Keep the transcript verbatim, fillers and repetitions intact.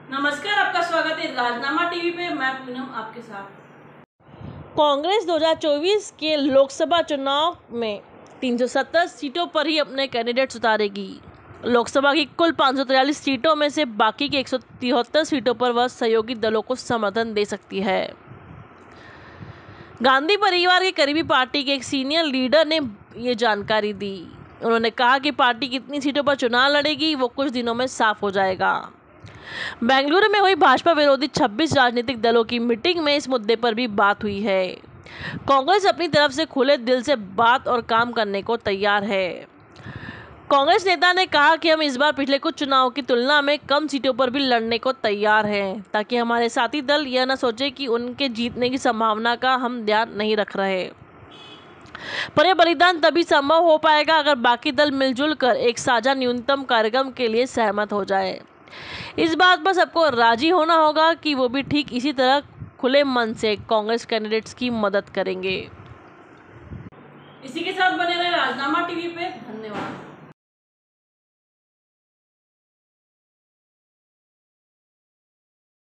नमस्कार, आपका स्वागत है राजनामा टीवी पे। मैं पूनम आपके साथ। कांग्रेस दो हज़ार चौबीस के लोकसभा चुनाव में तीन सौ सत्तर सीटों पर ही अपने कैंडिडेट्स उतारेगी। लोकसभा की कुल पाँच सौ तिरालीस सीटों में से बाकी की एक सौ तिहत्तर सीटों पर वह सहयोगी दलों को समर्थन दे सकती है। गांधी परिवार के करीबी पार्टी के एक सीनियर लीडर ने ये जानकारी दी। उन्होंने कहा कि पार्टी कितनी सीटों पर चुनाव लड़ेगी वो कुछ दिनों में साफ हो जाएगा। बेंगलुरु में हुई भाजपा विरोधी छब्बीस राजनीतिक दलों की मीटिंग में इस मुद्दे पर भी बात हुई है। कांग्रेस अपनी तरफ से खुले दिल से बात और काम करने को तैयार है। कांग्रेस नेता ने कहा कि हम इस बार पिछले कुछ चुनावों की तुलना में कम सीटों पर भी लड़ने को तैयार हैं, ताकि हमारे साथी दल यह न सोचे कि उनके जीतने की संभावना का हम ध्यान नहीं रख रहे। पर यह बलिदान तभी संभव हो पाएगा अगर बाकी दल मिलजुल कर एक साझा न्यूनतम कार्यक्रम के लिए सहमत हो जाए। इस बात पर सबको राजी होना होगा कि वो भी ठीक इसी तरह खुले मन से कांग्रेस कैंडिडेट्स की मदद करेंगे। इसी के साथ बने रहे राजनामा टीवी पे। धन्यवाद।